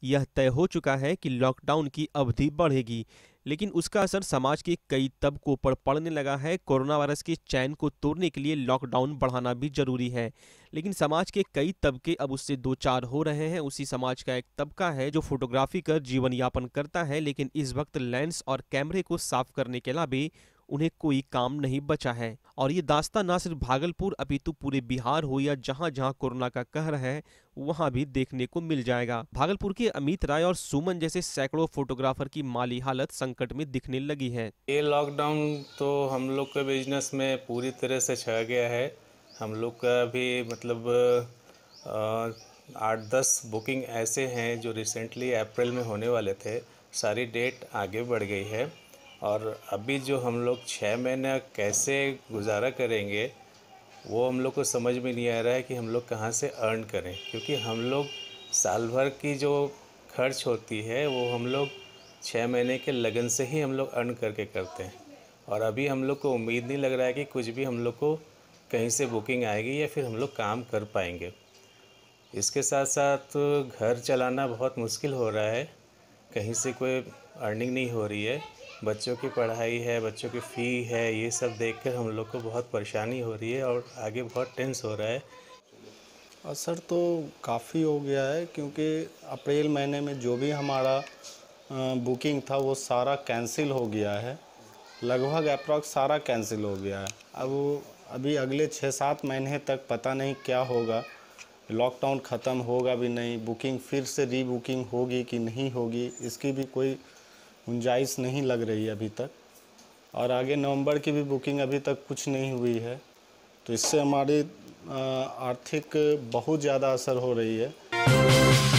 यह तय हो चुका है कि लॉकडाउन की अवधि बढ़ेगी, लेकिन उसका असर समाज के कई तबकों पर पड़ने लगा है। कोरोना वायरस के चैन को तोड़ने के लिए लॉकडाउन बढ़ाना भी जरूरी है, लेकिन समाज के कई तबके अब उससे दो चार हो रहे हैं। उसी समाज का एक तबका है जो फोटोग्राफी कर जीवन यापन करता है, लेकिन इस वक्त लेंस और कैमरे को साफ करने के अलावा उन्हें कोई काम नहीं बचा है। और ये दास्तां ना सिर्फ भागलपुर अपितु पूरे बिहार हो या जहां जहां कोरोना का कहर है वहां भी देखने को मिल जाएगा। भागलपुर के अमित राय और सुमन जैसे सैकड़ों फोटोग्राफर की माली हालत संकट में दिखने लगी है। ये लॉकडाउन तो हम लोग के बिजनेस में पूरी तरह से छा गया है। हम लोग का भी मतलब 8-10 बुकिंग ऐसे हैं जो रिसेंटली अप्रैल में होने वाले थे, सारी डेट आगे बढ़ गई है। और अभी जो हम लोग 6 महीना कैसे गुजारा करेंगे वो हम लोग को समझ में नहीं आ रहा है कि हम लोग कहाँ से अर्न करें, क्योंकि हम लोग साल भर की जो खर्च होती है वो हम लोग 6 महीने के लगन से ही हम लोग अर्न करके करते हैं। और अभी हम लोग को उम्मीद नहीं लग रहा है कि कुछ भी हम लोग को कहीं से बुकिंग आएगी या फिर हम लोग काम कर पाएंगे। इसके साथ साथ घर चलाना बहुत मुश्किल हो रहा है, कहीं से कोई अर्निंग नहीं हो रही है। बच्चों की पढ़ाई है, बच्चों की फ़ी है, ये सब देखकर हम लोग को बहुत परेशानी हो रही है और आगे बहुत टेंस हो रहा है। असर तो काफ़ी हो गया है, क्योंकि अप्रैल महीने में जो भी हमारा बुकिंग था वो सारा कैंसिल हो गया है। लगभग अप्रॉक्स सारा कैंसिल हो गया है। अब अभी अगले 6-7 महीने तक पता नहीं क्या होगा, लॉकडाउन ख़त्म होगा भी नहीं, बुकिंग फिर से रीबुकिंग होगी कि नहीं होगी, इसकी भी कोई गुंजाइश नहीं लग रही है अभी तक। और आगे नवंबर की भी बुकिंग अभी तक कुछ नहीं हुई है, तो इससे हमारी आर्थिक बहुत ज़्यादा असर हो रही है।